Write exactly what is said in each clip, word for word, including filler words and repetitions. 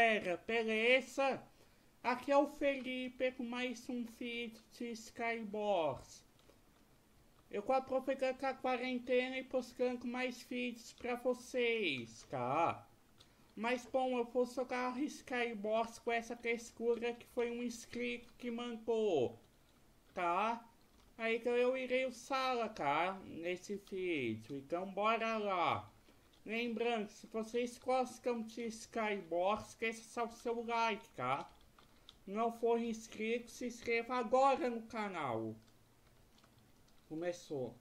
galera, beleza? Aqui é o Felipe com mais um vídeo de Skywars. Eu tô aproveitando a quarentena e postando mais vídeos pra vocês, tá? Mas bom, eu vou jogar Skywars com essa textura que foi um inscrito que mandou, tá? Aí então eu irei usá-la, tá? Nesse vídeo, então bora lá. Lembrando, se vocês gostam de Skywars, esqueça o seu like, tá? Não for inscrito, se inscreva agora no canal. Começou.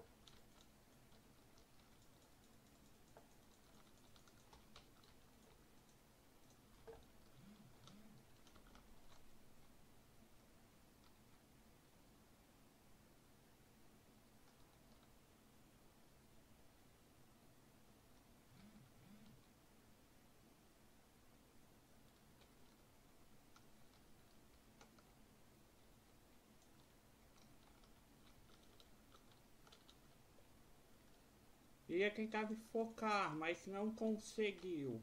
Ia tentar focar, mas não conseguiu.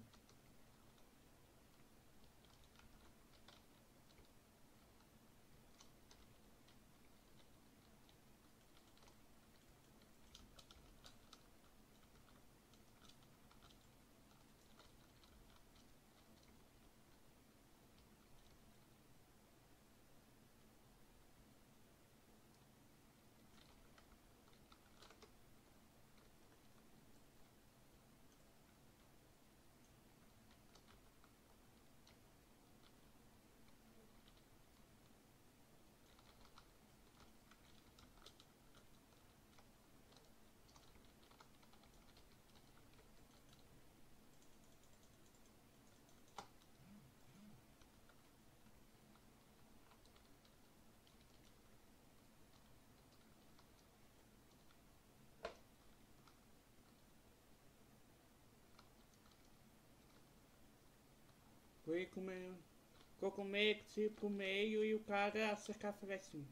Fui comer, ficou com meio tipo meio e o cara acertar a flechinha.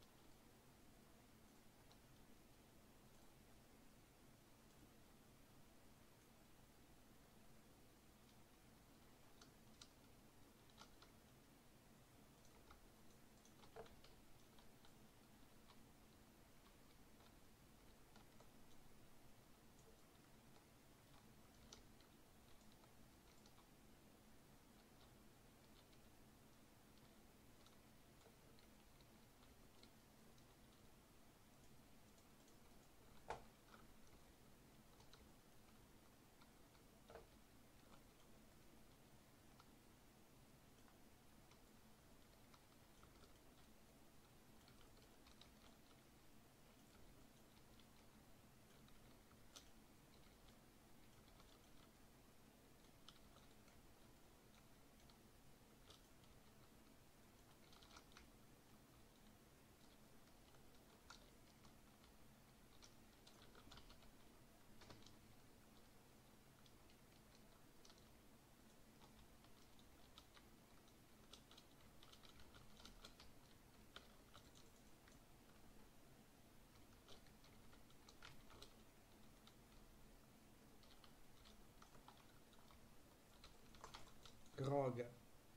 Droga.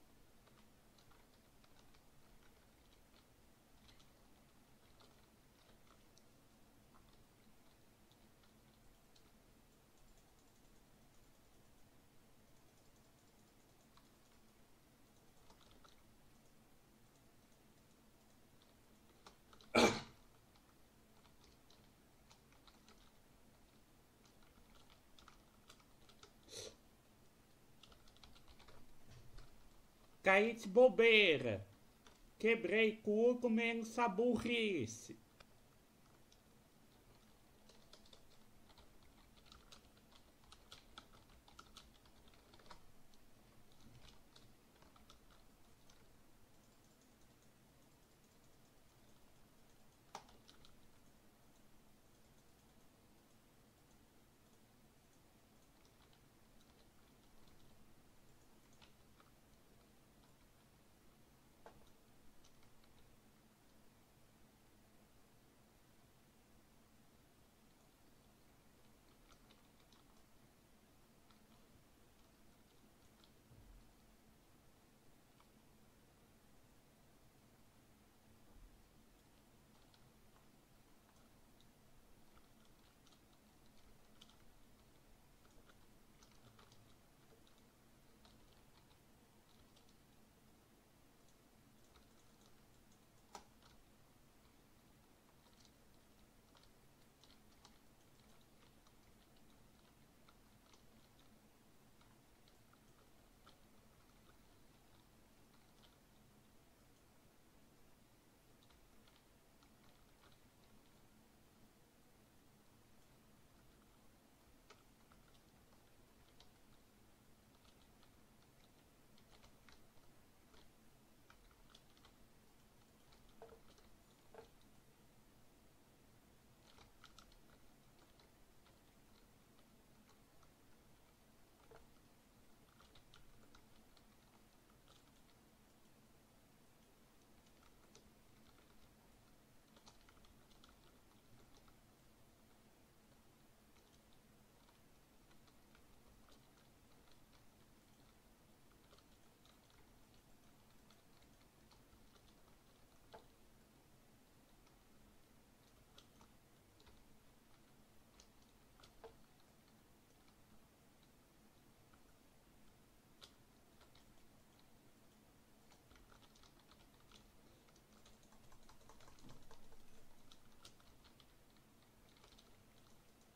Caí de bobeira. Quebrei tudo menos a burrice.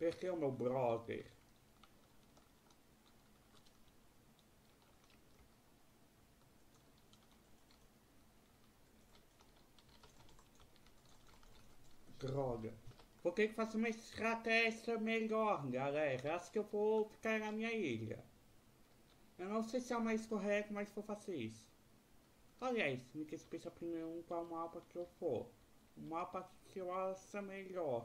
Perdeu meu brother. Droga. Vou ter que fazer uma estratégia melhor, galera. Acho que eu vou ficar na minha ilha. Eu não sei se é o mais correto, mas vou fazer isso. Aliás, me que pensa primeiro qual mapa que eu for. O mapa que eu acho melhor.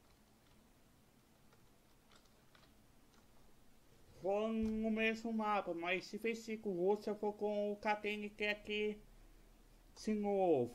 Vou no mesmo mapa, mas se fez com o Rússia, eu vou com o K T N T aqui de novo.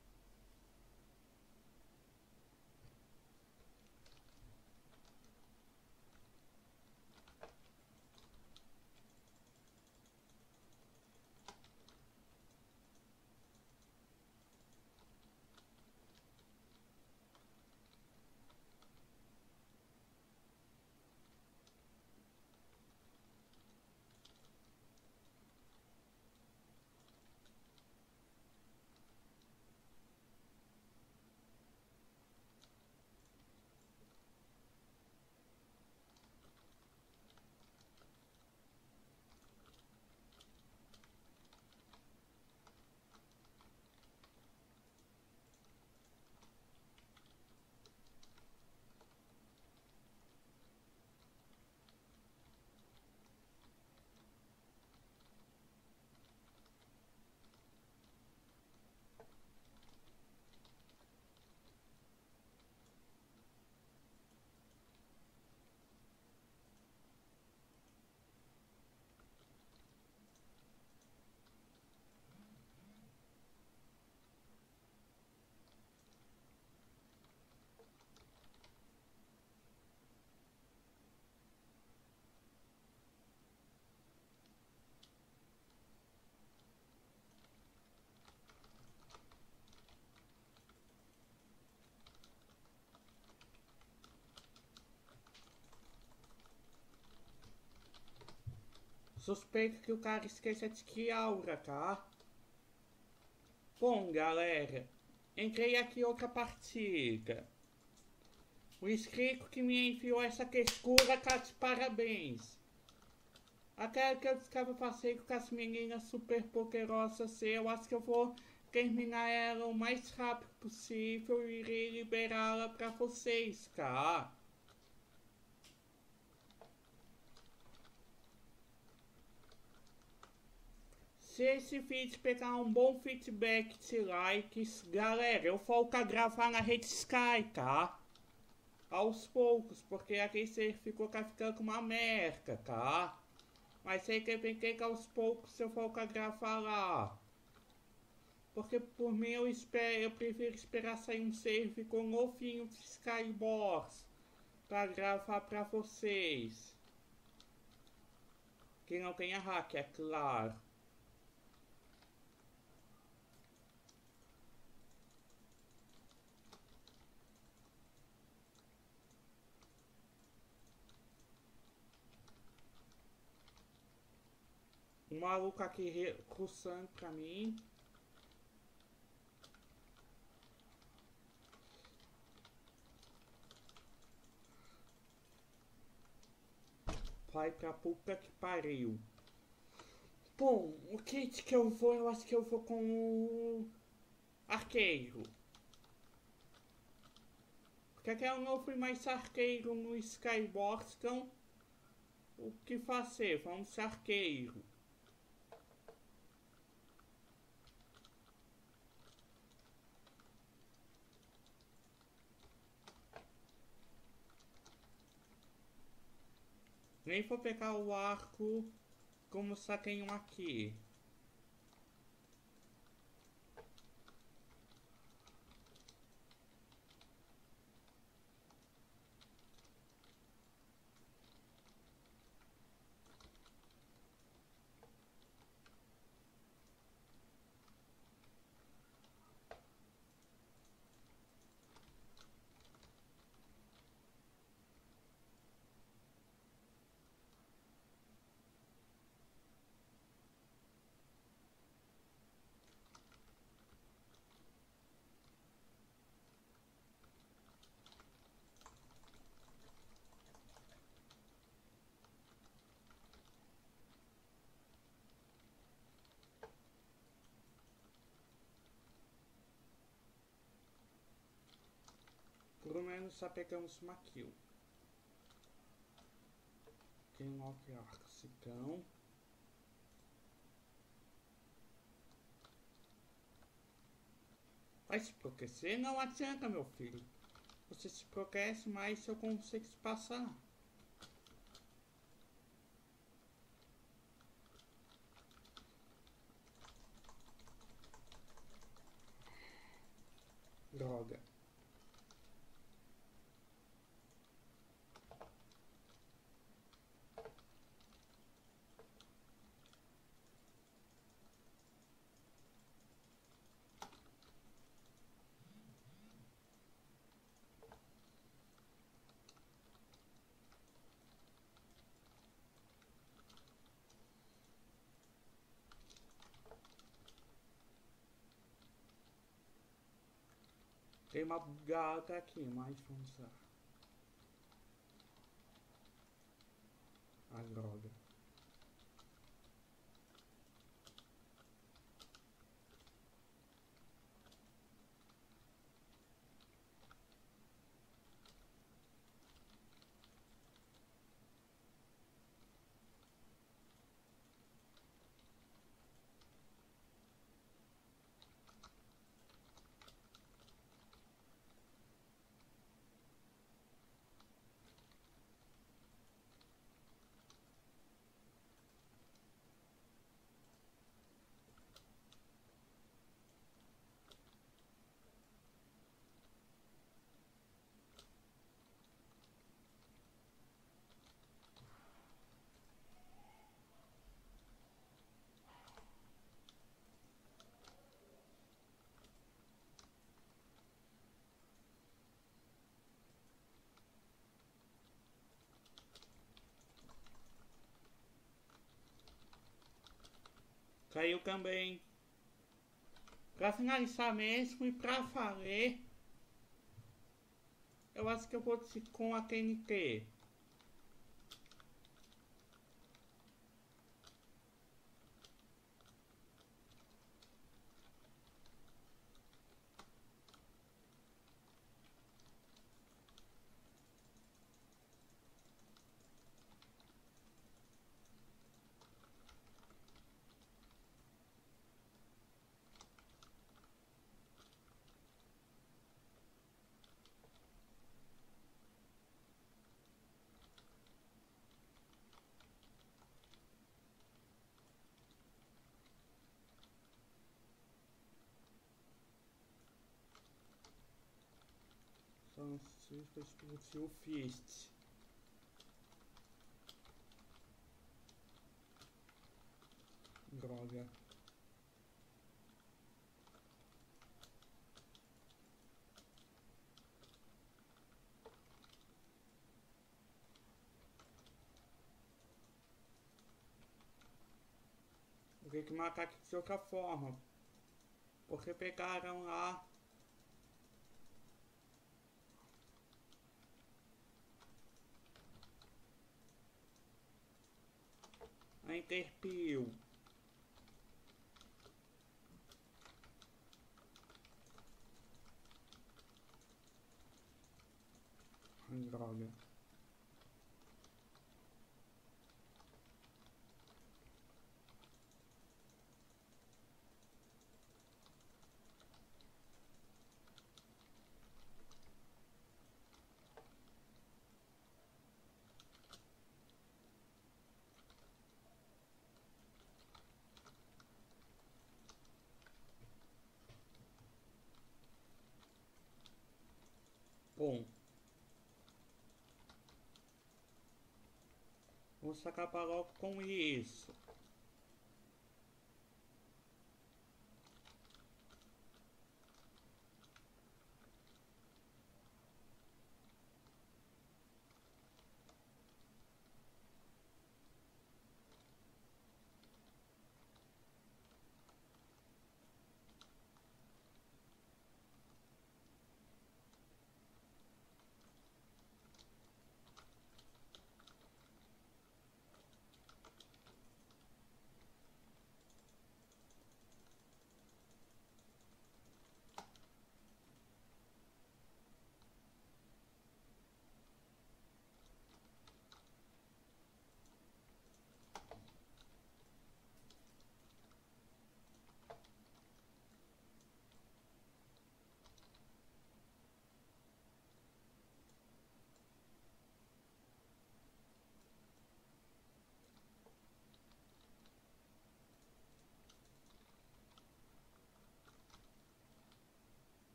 Suspeito que o cara esqueça de que aura, tá? Bom, galera, entrei aqui outra partida. O inscrito que me enviou essa textura tá de parabéns. Até que eu descava passeio com as meninas super poderosas, eu acho que eu vou terminar ela o mais rápido possível e irei liberá-la pra vocês, tá? Se esse vídeo pegar um bom feedback de likes, galera, eu volto a gravar na rede Sky, tá? Aos poucos, porque aqui você ficou ficando uma merda, tá? Mas sei que vem que aos poucos eu volto a gravar lá. Porque por mim eu, espero, eu prefiro esperar sair um save com um novinho de Skywars pra gravar pra vocês. Que não tenha hack, é claro. Um maluco aqui russando pra mim. Vai pra puta que pariu. Bom, o kit que eu vou, eu acho que eu vou com o arqueiro. Porque até eu não fui mais arqueiro no Skywars, então o que fazer? Vamos ser arqueiro. Nem vou pegar o arco como saquei um aqui. menos já pegamos uma kill. Tem um Arcs, então. Vai se proteger? Não adianta, meu filho. Você se protege, mas eu consigo se passar. Droga. Tem uma gata aqui, mas vamos lá. A droga. Caiu também. Pra finalizar mesmo e pra valer, eu acho que eu vou com a T N T. São cifras para o Fist. Droga. Vou ter que matar aqui de outra forma. Porque pegaram lá. A Interpil. Droga. Bom. Vamos acabar logo com isso.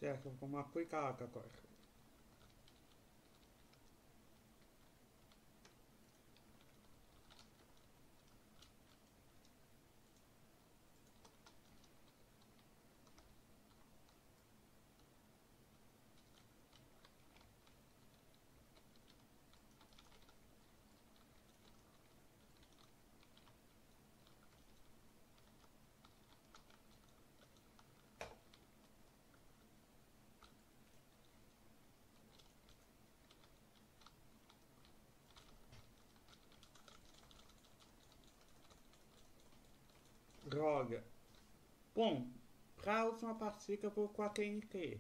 Certo, vou tomar cuidado agora. Droga. Bom, pra última partida eu vou com a T N T.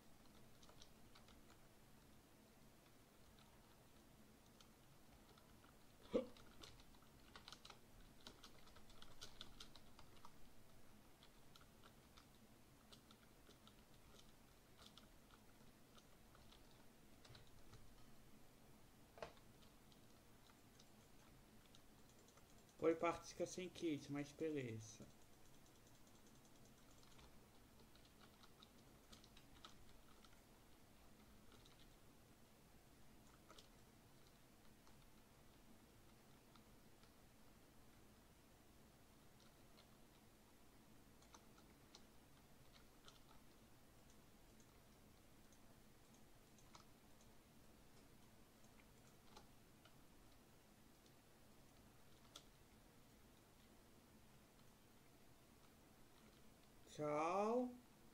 Foi partida sem kit, mas beleza. Tchau.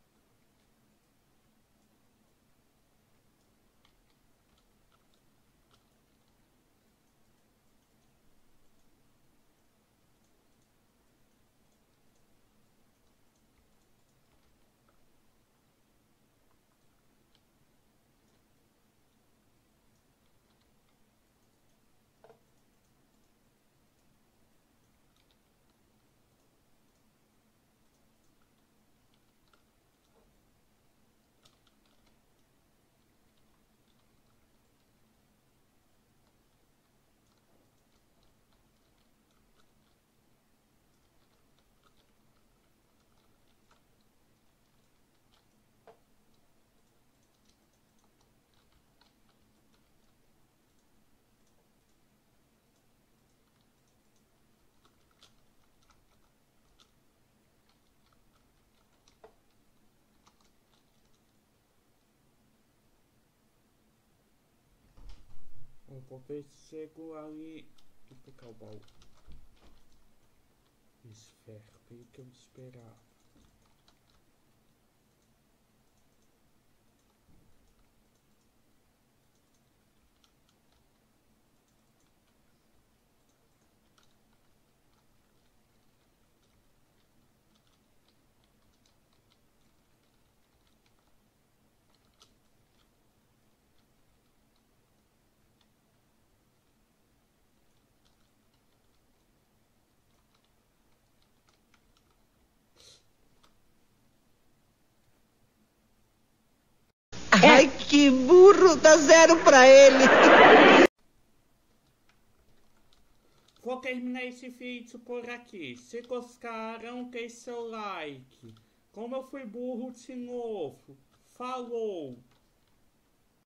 Eu vou ver se chego ali e pegar o baú. Esfera, pelo que eu esperava. Ai, que burro, dá zero pra ele. Vou terminar esse vídeo por aqui. Se gostaram, deixe seu like. Como eu fui burro de novo. Falou!